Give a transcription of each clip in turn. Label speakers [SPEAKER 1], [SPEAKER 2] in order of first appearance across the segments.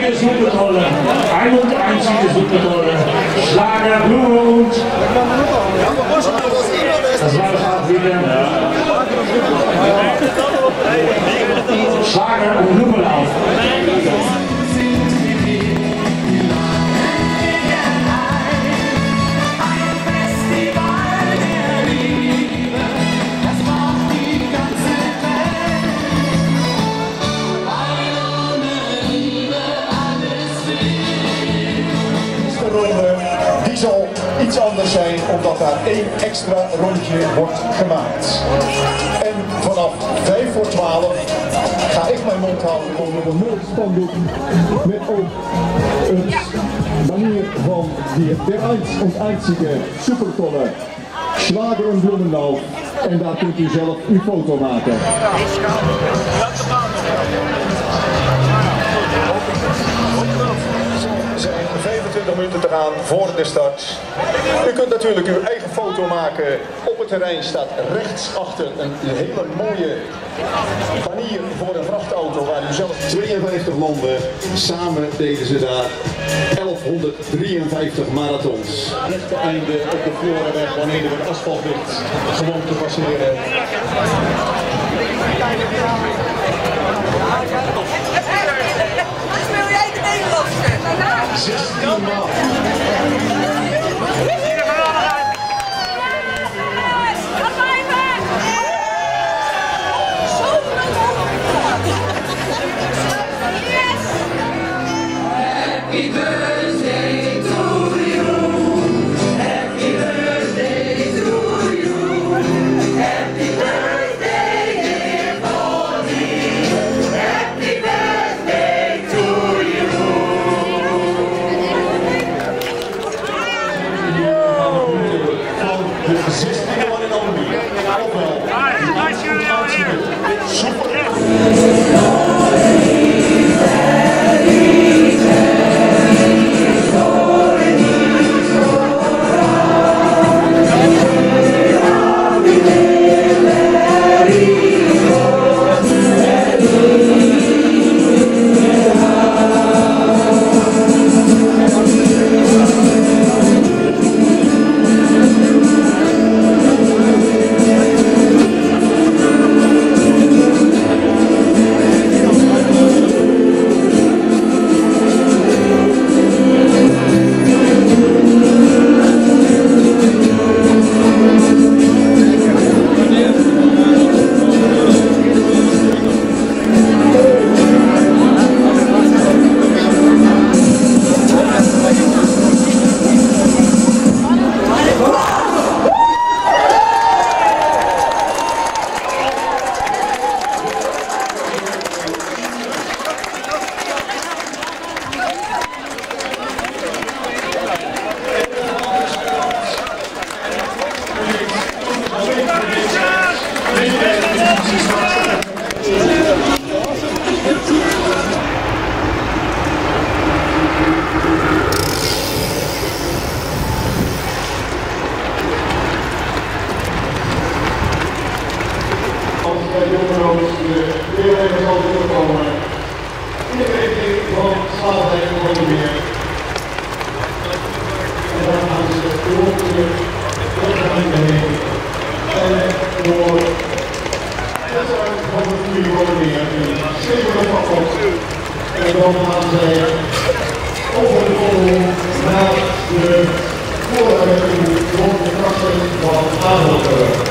[SPEAKER 1] der Supertolle, ein und einzige Supertolle, Schlager Blut. Das war es auch wieder. Schlager und Blumenlauf.
[SPEAKER 2] Die zal iets anders zijn omdat daar één extra rondje wordt gemaakt. En vanaf 5 voor 12 ga ik mijn mond houden over een mooi spandoek met ook het manier van die der einzige supertolle Schlager en Blumenlauf. En daar kunt u zelf uw foto maken. Zijn 25 minuten te gaan voor de start. U kunt natuurlijk uw eigen foto maken. Op het terrein staat rechtsachter een hele mooie panier voor een vrachtauto waar u zelf 52 landen samen deden ze daar 1153 marathons. Rechte einde op de Floraweg wanneer er het asfalt ligt gewoon te passeren.
[SPEAKER 3] Wil jij de Nederlandse?
[SPEAKER 2] 16 maal.
[SPEAKER 4] Happy birthday to you. Happy birthday to you. Happy birthday, dear Bonnie. Happy birthday to you.
[SPEAKER 2] Van de 16 man in Almere. Ofwel, En dan gaan zij over de kool naar de voorweg rond de krachten van Adelburg.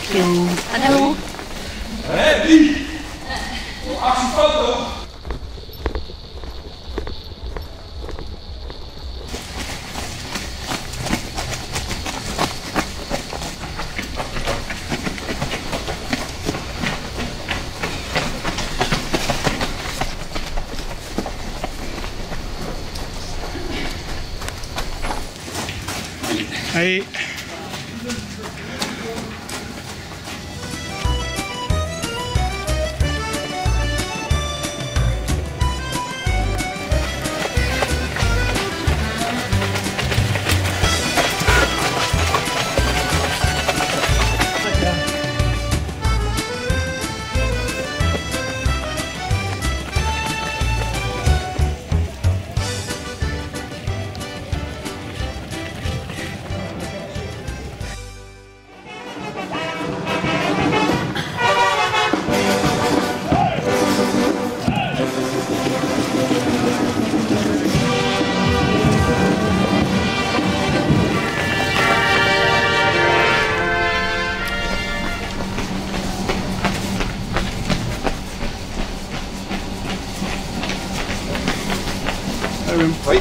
[SPEAKER 3] Hallo.
[SPEAKER 1] Hé, wie? Actiefoto.
[SPEAKER 5] Hey.
[SPEAKER 2] Hoi.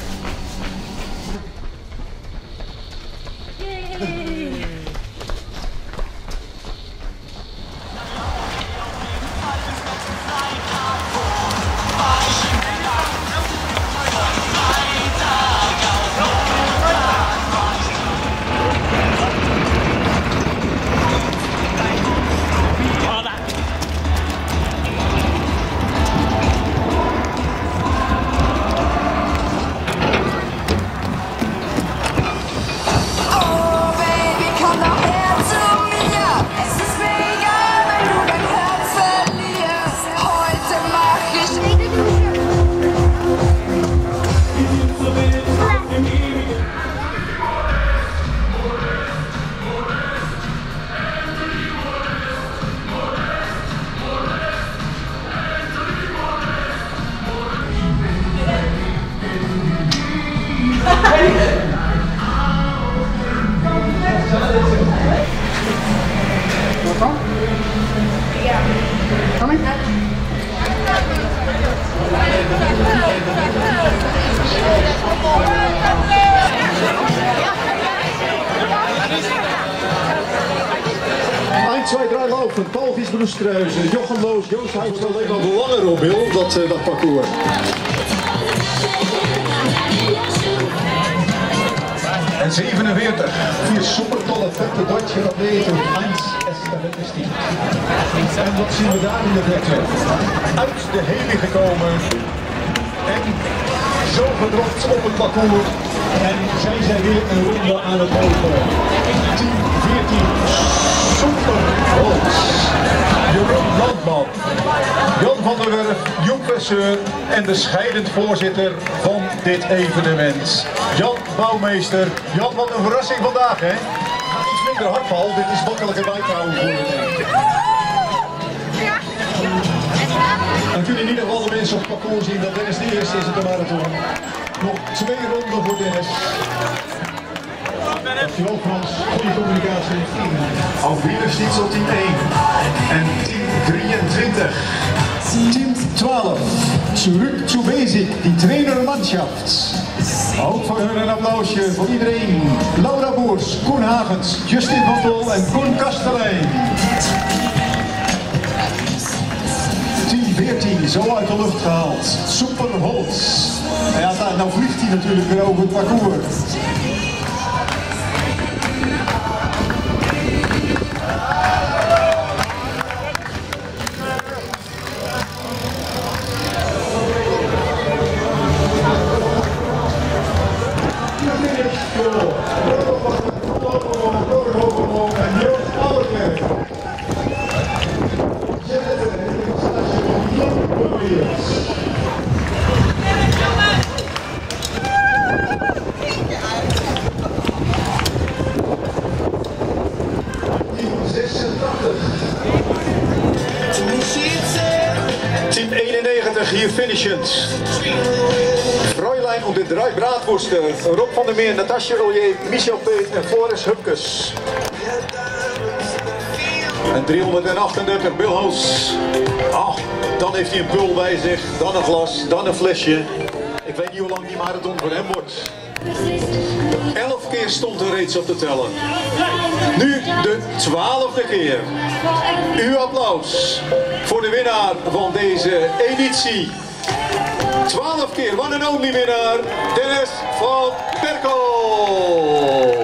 [SPEAKER 2] Zwei, drei laufen, Paul Giesbroestreuzen, Jochem Loos, Joost Huis, wel even langer op Bill, dat parcours. En 47, 4 super tolle vette Deutsche Athleten, 1 estafettestief. En wat zien we daar in de verte? Uit de heli gekomen en zo gedropt op het parcours. En zijn zij weer een ronde aan het lopen. 10, 14, super Holtz, Jeroen Landman, Jan van der Werf, Joep Verseur en de scheidend voorzitter van dit evenement, Jan Bouwmeester. Jan, wat een verrassing vandaag, hè? Iets minder hardval, dit is makkelijker bij te houden voor je. Dan kunnen in ieder geval de mensen op het parcours zien dat Dennis de eerste is op de marathon. Nog 2 ronden voor Dennis. Dankjewel Frans, goede communicatie. Auf Wiederschietzel team 1 en team 23. Team 12, zurück zu basic, die Trainermannschaft. Ook voor hun een applausje voor iedereen. Laura Boers, Koen Hagens, Justin van Tol en Koen Kastelein. Team 14, zo uit de lucht gehaald. Super Holtz. Ja, nou vliegt hij natuurlijk weer over het parcours. Team 91 hier finishend. Fräulein und de drei Braadwoesten. Rob van der Meer, Natasja Ollier, Michel Peet en Floris Hupkes.
[SPEAKER 3] En 338 Bilhoos. Ah, dan heeft hij een pul bij zich, dan een glas, dan een flesje. Ik weet niet hoe lang die marathon voor hem wordt. 11 keer stond er reeds op te tellen. Nu de 12e keer. Uw applaus voor de winnaar van deze editie. 12 keer one and only winnaar, Dennis van Berkel.